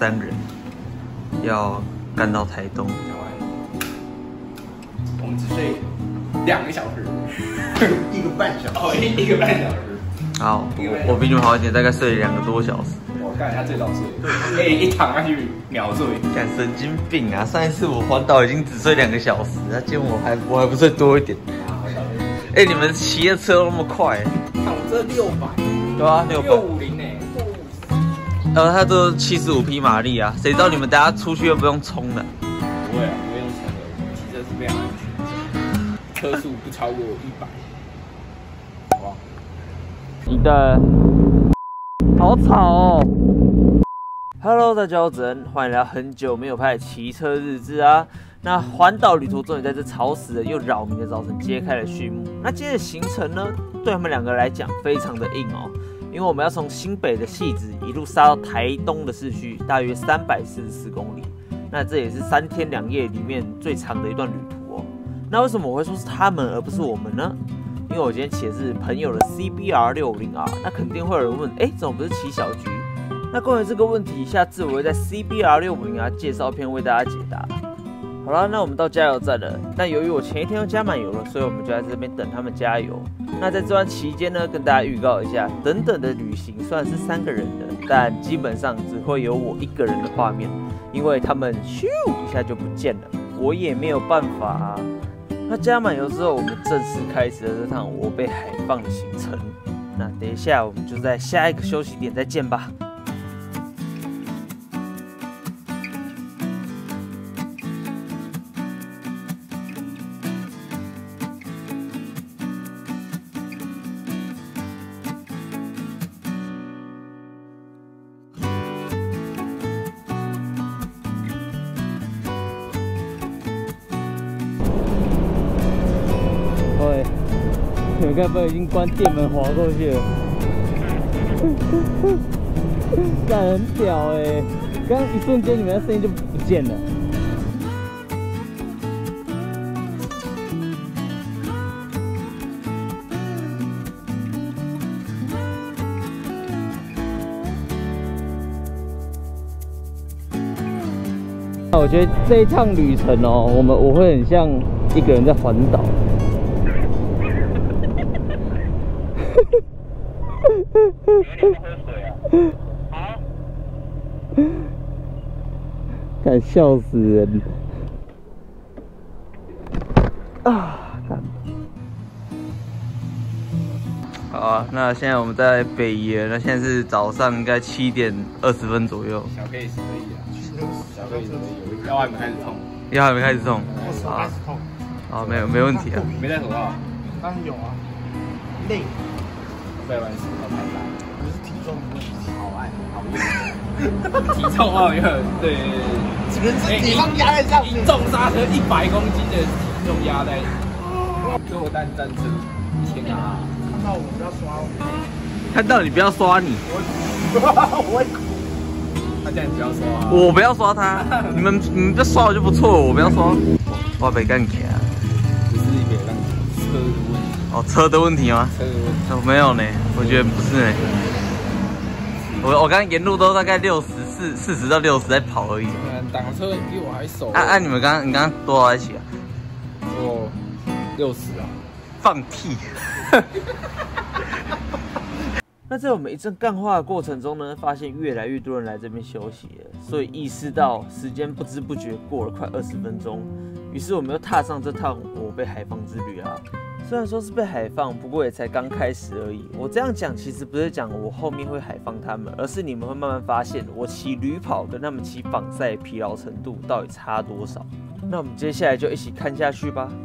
3人，要干到台东。 我们只睡2个小时 1个半小时。 哦，1个半小时。 好，我比你们好一点，大概睡了2个多小时。 我看他最早睡，一躺下去秒睡。 干神经病啊！上一次我环岛已经只睡2个小时，那今天我还不睡多一点。你们骑的车都那么快？ 看我这600， 对啊 650呢。 它都75匹马力啊，谁知道你们等下出去又不用冲的？ 不会啊，不用冲的，骑车是非常安全，车速不超过100，好不好？ 你的好吵哦 ！Hello， 大家好，我子恩，欢迎来到很久没有拍的骑车日志啊。那环岛旅途终于在这吵死人又扰民的早晨揭开了序幕。那今天的行程呢，对他们2个来讲非常的硬哦。因为我们要从新北的汐止一路杀到台东的市区，大约344公里。那这也是3天2夜里面最长的一段旅途哦。那为什么我会说是他们而不是我们呢？因为我今天骑的是朋友的 CBR650R， 那肯定会有人问，怎么不是骑小橘？那关于这个问题，下次我会在 CBR650R 介绍片为大家解答。好了，那我们到加油站了。但由于我前一天又加满油了，所以我们就在这边等他们加油。那在这段期间呢，跟大家预告一下，等等的旅行虽然是3个人的，但基本上只会有我1个人的画面，因为他们咻一下就不见了，我也没有办法啊。那加满油之后，我们正式开始了这趟我被海放的行程。那等一下我们就在下一个休息点再见吧。你们该不会已经关店门滑过去了？干很屌刚刚一瞬间你们的声音就不见了。我觉得这一趟旅程哦，我会很像一个人在环岛。有点喝水啊！好，敢笑死人啊！好啊，那现在我们在北宜了，那现在是早上应该7点20分左右。 小 case 可以啊，小 case 可以，腰还没开始痛， 腰还没开始痛， 手开始痛。 好，没问题啊。 没戴手套？ 当然有啊，累。 不要玩手套太大。 不是体重的问题，好爱好体重哦，对， 只能是体重压在上面， 重刹车100公斤的体重压在，跟我单车，1000啊！ 看到我不要刷我， 看到你不要刷你， 我会哭。 他叫你不要刷啊！ 我不要刷他，你们不要刷我就不错，我不要刷，我被干起啊！ 不是一个让车的问题。 哦，车的问题吗？ 车的问题。 没有呢，我觉得不是呢。我刚刚沿路都大概40到60在跑而已。 挡车比我还熟。 你们你刚刚多少在骑啊？ 我60啊。 放屁！那在我们一阵干话的过程中呢，发现越来越多人来这边休息了，所以意识到时间不知不觉过了快20分钟，于是我们又踏上这趟我被海放之旅啊。虽然说是被海放，不过也才刚开始而已。我这样讲其实不是讲我后面会海放他们，而是你们会慢慢发现我骑旅跑跟他们骑仿赛疲劳程度到底差多少。那我们接下来就一起看下去吧。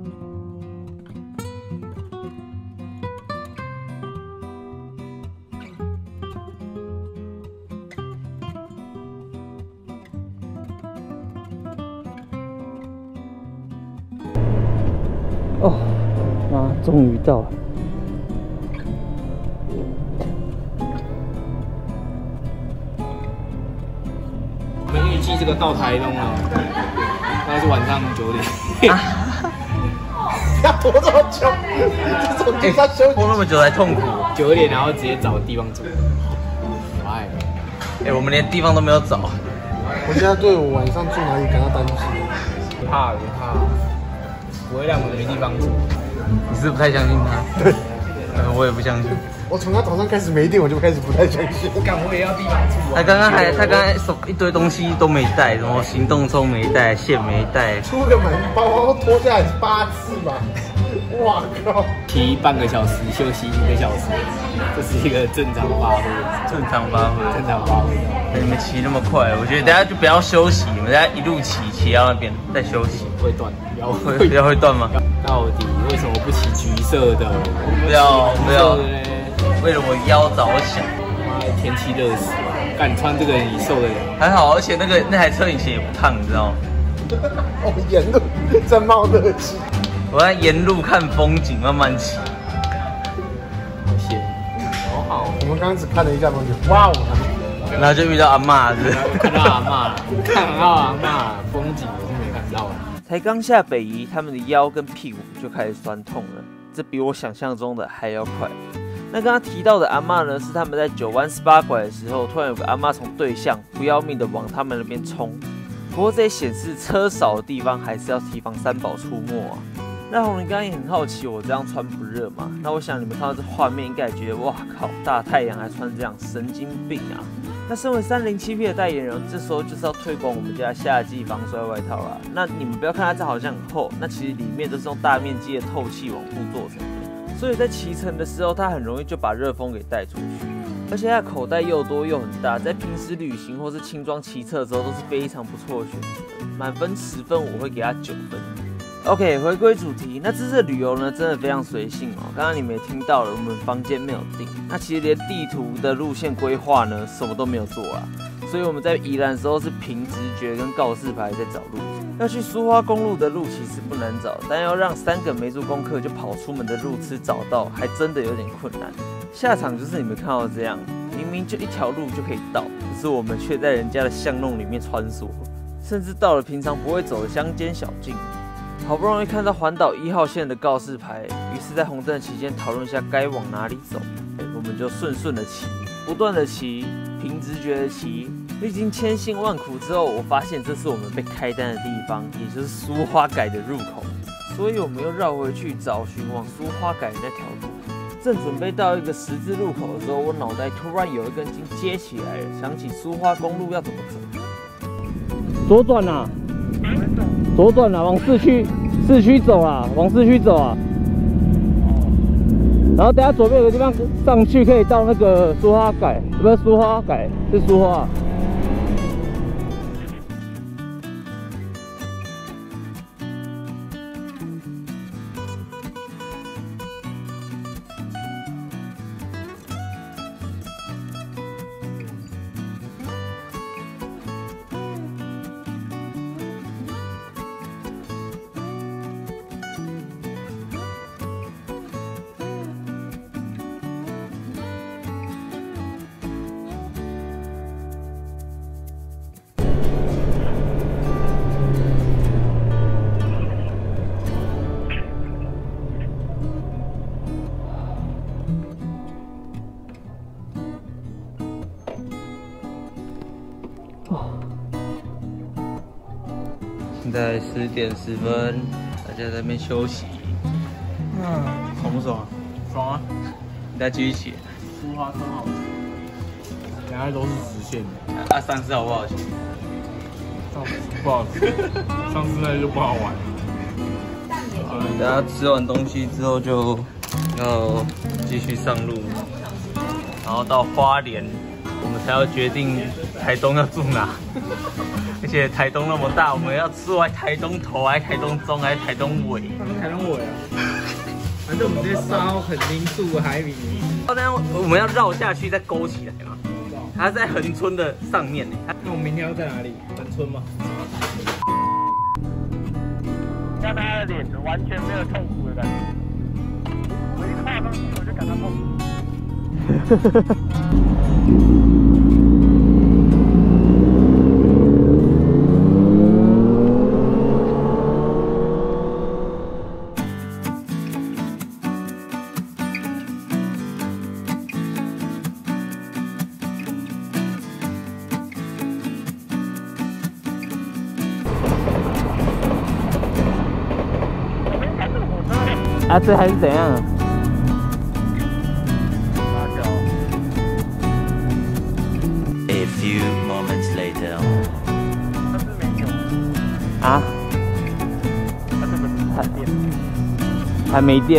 哦，妈，终于到了。 我们预计这个到台东了，大概是晚上9点。 要拖这么久，这种地方休息拖那么久才痛苦。 9点，然后直接找地方住。哎， 我们连地方都没有找。 我现在对我晚上住哪里感到担心。 怕，不会让我没地方住。 你是不太相信他？ 对， 我也不相信。 我从他早上开始没电，我就开始不太相信。 我也要地方住啊。 他刚刚手一堆东西都没带，什么行动充没带，线没带。 出个门，包包脱下来8次吧。哇靠！ 骑半个小时，休息1个小时，这是一个正常发挥。 正常发挥。你们骑那么快，我觉得等下就不要休息，你们等下一路骑到那边再休息。 会断， 比较会断吗？ 到底为什么不骑橘色的？ 不要，为了我腰着想。 妈的，天气热死了，干你穿这个你受得了？ 还好，而且那台车以前也不烫，你知道吗？ 我们沿路在冒热气。 我在沿路看风景，慢慢骑。 好险，好。 我们刚刚只看了一下风景，哇哦！ 然后就遇到阿嬷， 看到阿嬷，风景我是没看到。 才刚下北宜，他们的腰跟屁股就开始酸痛了，这比我想象中的还要快。那刚刚提到的阿嬷呢，是他们在9弯18拐的时候，突然有个阿嬷从对向不要命的往他们那边冲。不过这也显示车少的地方还是要提防三宝出没啊。那红人刚刚也很好奇我这样穿不热嘛？那我想你们看到这画面应该也觉得哇靠，大太阳还穿这样，神经病啊！那身为307P 的代言人，这时候就是要推广我们家夏季防摔外套啦。那你们不要看它这好像很厚，那其实里面都是用大面积的透气网布做成的，所以在骑乘的时候，它很容易就把热风给带出去。而且它口袋又多又很大，在平时旅行或是轻装骑车的时候都是非常不错的选择。满分10分，我会给它9分。OK， 回归主题，那这次的旅游呢，真的非常随性哦。刚刚你们也听到了，我们房间没有订，那其实连地图的路线规划呢，什么都没有做啊。所以我们在宜兰的时候是凭直觉跟告示牌在找路。要去苏花公路的路其实不难找，但要让3个没做功课就跑出门的路痴找到，还真的有点困难。下场就是你们看到这样，明明就一条路就可以到，可是我们却在人家的巷弄里面穿梭，甚至到了平常不会走的乡间小径。好不容易看到环岛1号线的告示牌，于是，在红灯期间讨论一下该往哪里走。我们就顺的骑，不断的骑，凭直觉的骑。历经千辛万苦之后，我发现这是我们被开单的地方，也就是苏花改的入口。所以我们又绕回去找寻往苏花改的那条路。正准备到一个十字路口的时候，我脑袋突然有一根筋接起来了，想起苏花公路要怎么走。左转啊！左转啊，往市区走啊，往市区走啊。然后等下左边有个地方上去可以到那个苏花改，不是苏花改，是苏花。 现在10点10分，大家在那边休息。爽不爽啊？ 爽啊！ 你再继续骑。 苏花超好吃，原来都是直线的。 上次好不好骑？ 上次不好吃，上次那就不好玩。 等下吃完东西之后就要继续上路，然后到花莲，我们才要决定台东要住哪。而且台东那么大，我们要住在台东头，还是台东中，还是台东尾？ 台东尾啊！反正我们这沙垦丁住海里。 当然我们要绕下去再勾起来嘛。它在恒春的上面呢。 那我们明天要在哪里？恒春吗？ 看他的脸，完全没有痛苦的感觉。我一看到东西，我就感到痛苦。 啊，这还是怎样？ 八角。 A few moments later. 它是没有。 啊？ 它这个是电。 还没电。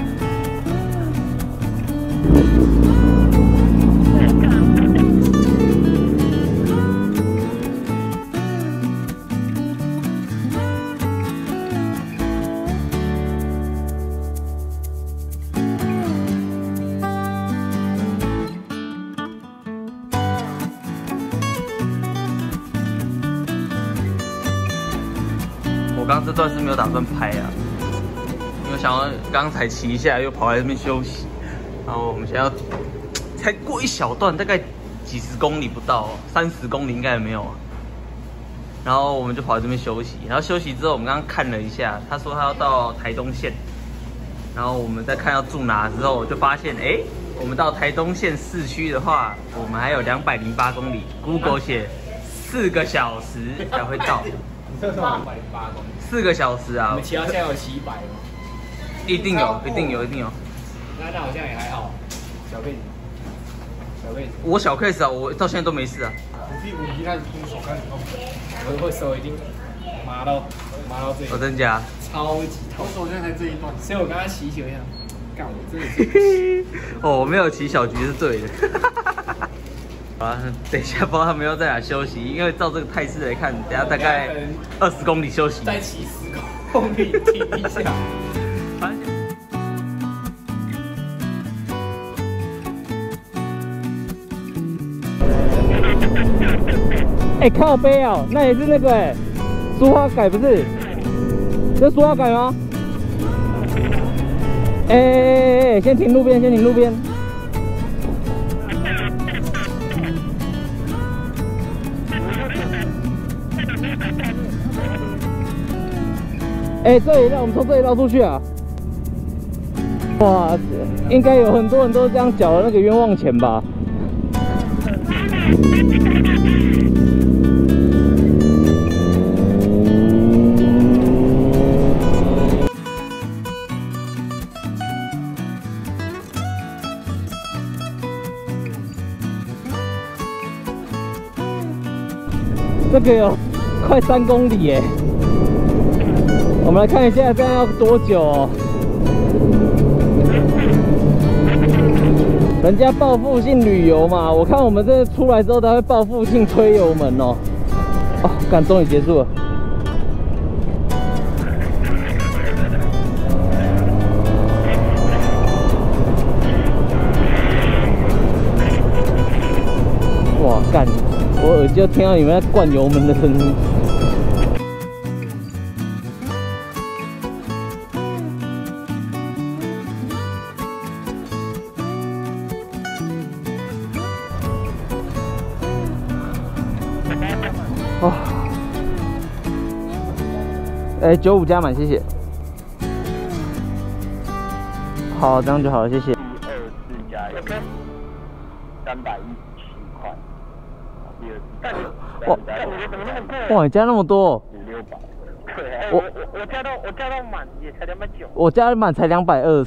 我刚这段是没有打算拍啊，因为想要刚才骑一下，又跑来这边休息。然后我们现在要才过一小段，大概几十公里不到，30公里应该也没有啊。然后我们就跑来这边休息。然后休息之后，我们刚刚看了一下，他说他要到台东县。然后我们再看要住哪之后，就发现我们到台东县市区的话，我们还有208公里。Google 写4个小时才会到。 你这是208公里， 4个小时啊！ 我们骑到现在有700吗？ 一定有，一定有，一定有。 那好像也还好，小辈子，小辈子。 我小 case 啊，我到现在都没事啊。 我一开始手开始痛， 我手已经麻到这里。 我真假？ 超级痛。 我手现在才这一段， 所以我刚刚骑起来想，干我真的是。 哦，我没有骑小橘是对的。好了，等一下不知道他们要在哪休息，因为照这个态势来看，等一下大概20公里休息。 再骑10公里停一下。 靠背哦，那也是那个苏花改不是？这苏花改吗？先停路边，先停路边。这里让我们从这里绕出去啊！哇，应该有很多人都这样缴了那个冤枉钱吧？这个有快3公里耶！我们来看一下这样要多久哦。人家报复性旅游嘛，我看我们这出来之后，他会报复性推油门哦。哦，干，终于结束了。哇，干！我耳机就听到你们在灌油门的声音。哦，95加满，谢谢。好，这样就好了，谢谢。 24加1，317块。 哇，你加那么多 500-600。对啊，我加到满也才290。 我加满才224。 我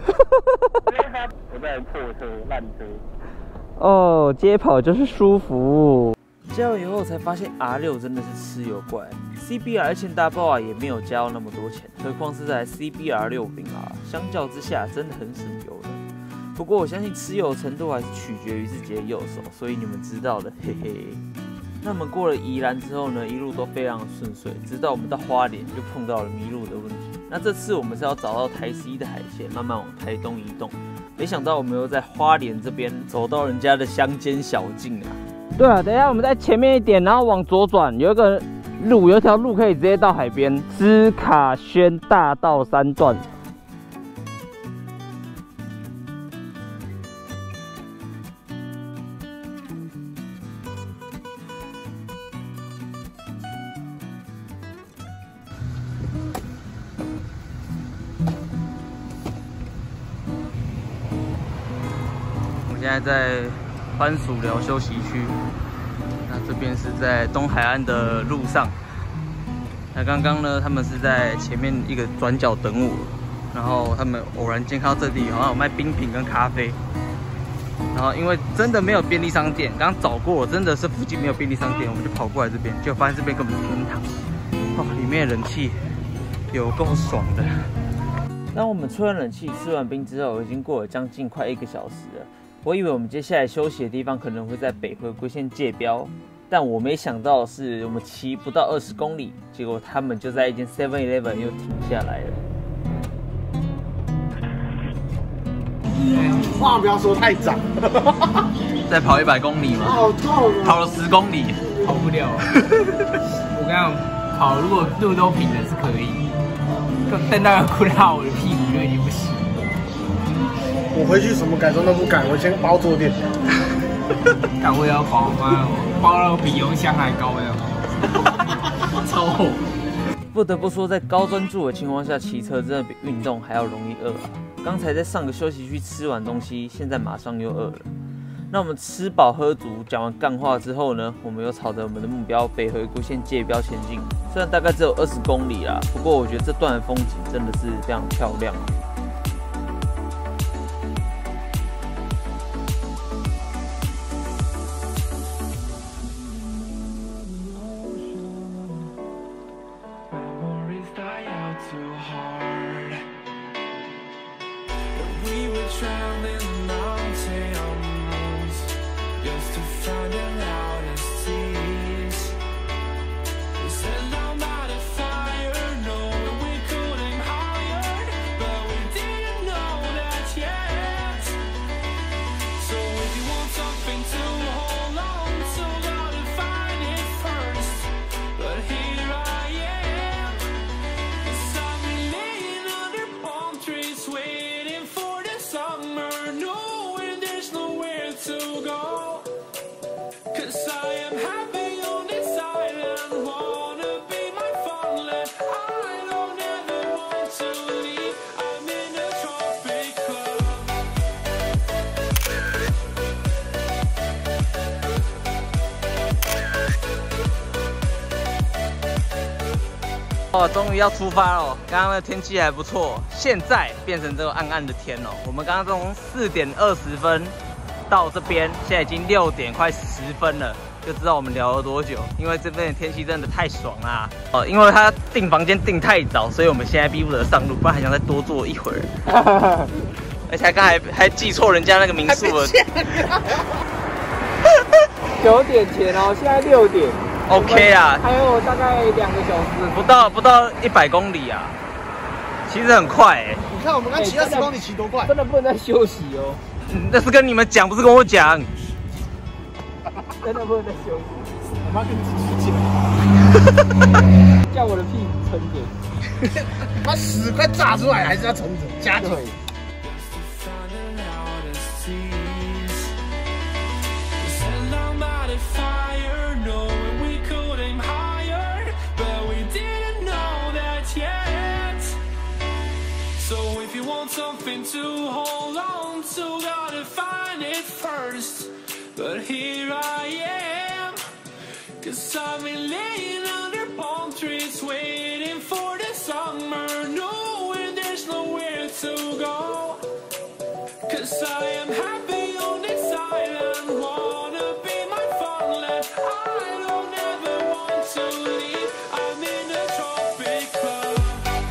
在破车烂车。 哦，街跑就是舒服。加完油后才发现 R6 真的是吃油怪 ，CBR 1000大爆啊也没有加到那么多钱，何况是在 CBR 60R，相较之下真的很省油的。不过我相信吃油程度还是取决于自己的右手，所以你们知道的，嘿嘿。那我们过了宜兰之后呢，一路都非常顺遂，直到我们到花莲就碰到了迷路的问题。那这次我们是要找到台西的海鲜，慢慢往台东移动。没想到我们又在花莲这边走到人家的乡间小径啊。对啊，等一下我们在前面一点，然后往左转，有一条路可以直接到海边，芝卡轩大道3段。 我们现在在番薯寮休息区，那这边是在东海岸的路上。那刚刚呢，他们是在前面一个转角等我， 然后他们偶然间看到这里好像有卖冰品跟咖啡，然后因为真的没有便利商店，刚刚找过，真的是附近没有便利商店，我们就跑过来这边，结果发现这边根本是天堂，哦，里面的人气有够爽的。 当我们吹完冷气、吃完冰之后，已经过了将近快1个小时了。我以为我们接下来休息的地方可能会在北回归线界标，但我没想到的是，我们骑不到20公里，结果他们就在一间 7-Eleven 又停下来了。 话不要说太早。 再跑100公里吗？ 好痛啊！ 跑了10公里， 跑不了。我刚刚跑，如果路都平的是可以，但那个哭到我的屁股就已经不行。 我回去什么改装都不改，我先包坐垫。 但我也要包吗？包到比油箱还高呀，超厚。 不得不说，在高专注的情况下骑车，真的比运动还要容易饿啊！刚才在上个休息区吃完东西，现在马上又饿了。那我们吃饱喝足，讲完干话之后呢，我们又朝着我们的目标北回归线界标前进。虽然大概只有20公里啦，不过我觉得这段的风景真的是非常漂亮。 哦，终于要出发了！刚刚的天气还不错，现在变成这个暗暗的天了。我们刚刚从4点20分到这边，现在已经6点快10分了，就知道我们聊了多久。因为这边的天气真的太爽啦！哦，因为他订房间订太早，所以我们现在逼不得上路，不然还想再多坐一会儿。而且刚才还记错人家那个民宿了。 9点前哦，现在6点。 OK 啊， 还有大概2个小时， 不到100公里啊，其实很快哎。 你看我们刚骑20公里骑多快， 真的不能再休息哦。 那是跟你们讲，不是跟我讲。 真的不能再休息。 我妈跟你继续讲。 叫我的屁股撑着。 把屎快炸出来，还是要撑着加腿。 Something to hold on to, gotta find it first. But here I am, 'cause I've been laying under palm trees, waiting for the summer, knowing there's nowhere to go. 'Cause I am happy on this island, wanna be my farmland. I don't ever want to leave, I'm in a tropic club.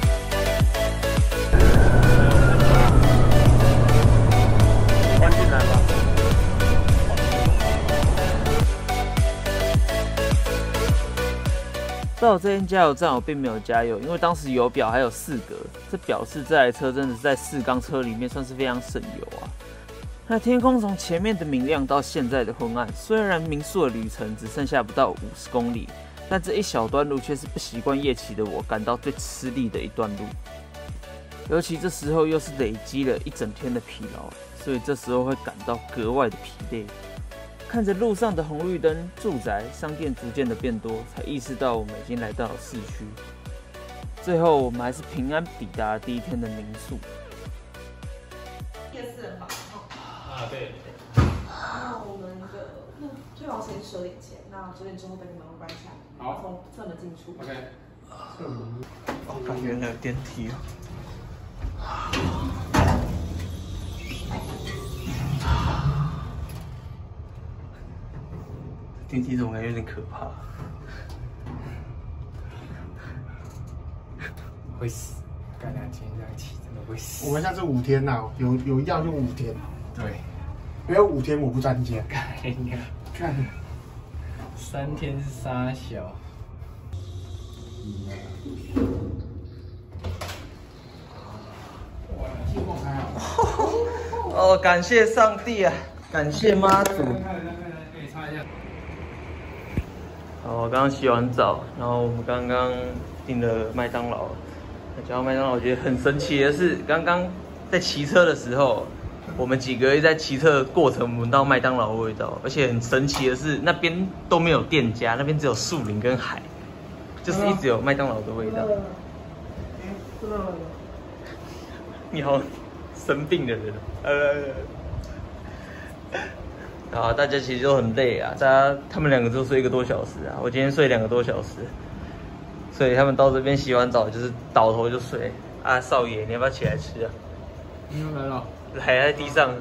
到这间加油站，我并没有加油，因为当时油表还有4格，这表示这台车真的是在4缸车里面算是非常省油啊。那天空从前面的明亮到现在的昏暗，虽然民宿的旅程只剩下不到50公里，但这一小段路却是不习惯夜骑的我感到最吃力的一段路。尤其这时候又是累积了一整天的疲劳，所以这时候会感到格外的疲累。看着路上的红绿灯、住宅、商店逐渐的变多，才意识到我们已经来到了市区。最后，我们还是平安抵达第1天的民宿。 夜市人吧。 啊，对。 那我们的退房时间10点前，那10点之后等你们关起来， 好， 从侧门进出。 OK。 哦，原来有电梯哦。 电梯总感觉有点可怕。 会死，干2天这样骑真的会死。 我们下次5天呐，有要就5天。 对， 没有5天我不参加。 看，3天是沙小。 哦，感谢上帝啊，感谢妈祖。 可以擦一下。 好，我刚刚洗完澡，然后我们刚刚订了麦当劳。讲到麦当劳，我觉得很神奇的是，刚刚在骑车的时候，我们几个在骑车的过程闻到麦当劳的味道，而且很神奇的是，那边都没有店家，那边只有树林跟海，就是一直有麦当劳的味道。你好，生病的人。啊，大家其实都很累啊，他们2个就睡1个多小时啊，我今天睡2个多小时，所以他们到这边洗完澡就是倒头就睡啊。少爷，你要不要起来吃啊？ 来了， 还在地上。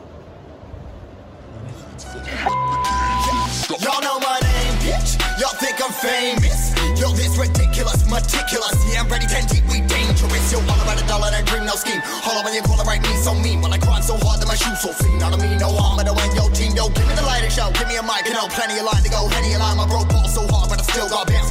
Y'all know my name, bitch. Y'all think I'm famous. Yo, this ridiculous, meticulous. Yeah, I'm ready, 10 deep, we dangerous. Yo, all about $1, that dream, no scheme. All when you call it right, me so mean. When I grind so hard that my shoes so clean. Not to me, no harm, but I win your team. Yo, give me the lighter show, give me a mic, you know, plenty of line to go. Henny and line, my broke ball so hard, but I still got bent.